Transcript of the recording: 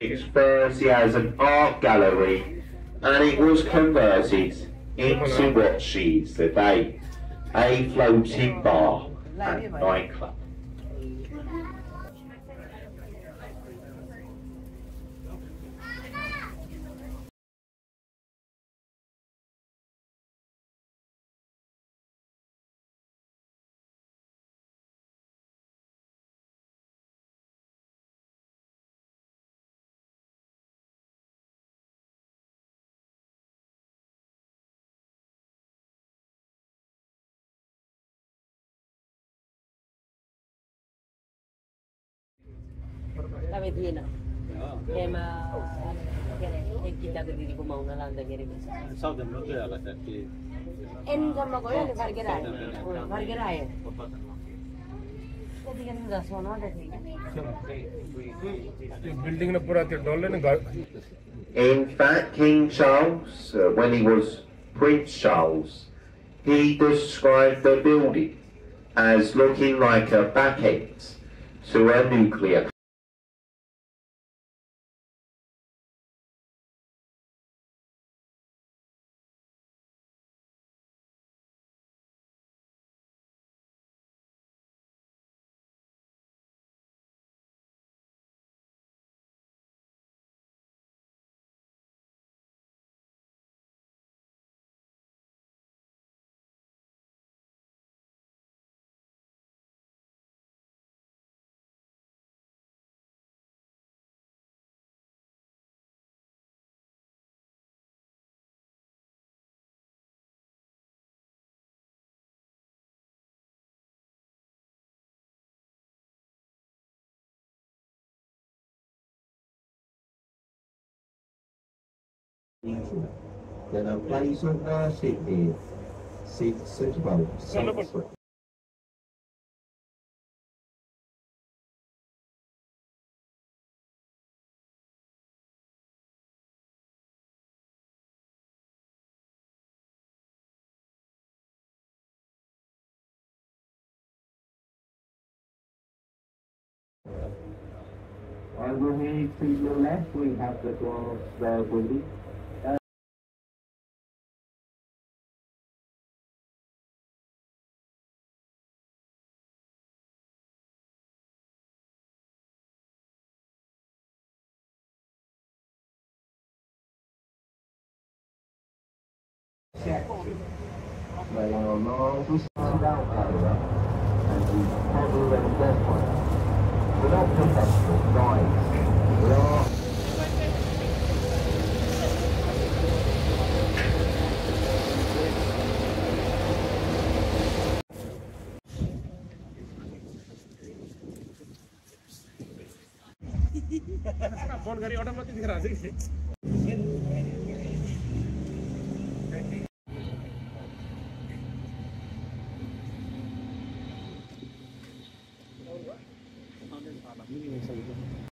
First, he has an art gallery, and it was converted into what she is today, a floating bar and nightclub. La vetrina. Ma e kita ke diri ko mau na lang dagere ko. Sao dem lo ya la tatti. En sama ko ya fargerai. Fargerai. Jadi kan dah sono dah thi. Building na pura te dolle na. In fact, King Charles, when he was Prince Charles, he described the building as looking like a back end to a nuclear. Then a place of worship is suitable. Over here to your left, we have the glass building. They are long distance out over and we follow them deathway. We're not professional guides. We are. Phone करी automatic दिख रहा है